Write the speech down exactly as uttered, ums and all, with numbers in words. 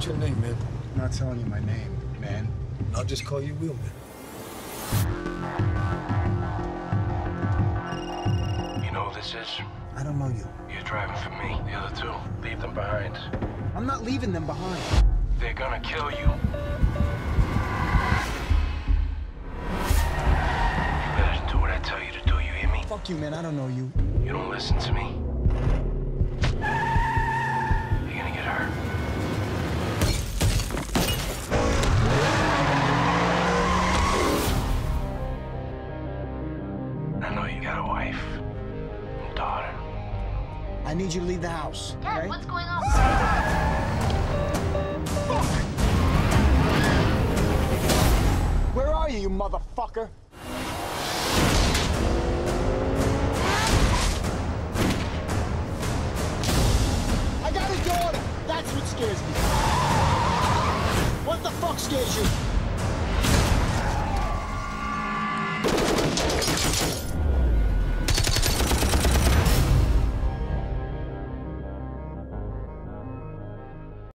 your name, man? I'm not telling you my name, man. I'll just call you Wheelman. You know who this is? I don't know you. You're driving for me. The other two, leave them behind. I'm not leaving them behind. They're gonna kill you. You better do what I tell you to do, you hear me? Fuck you, man. I don't know you. You don't listen to me. You're gonna get hurt. I know you got a wife and daughter. I need you to leave the house. Dad, okay? what's going on? Where are you, you motherfucker? I got a daughter. That's what scares me. What the fuck scares you?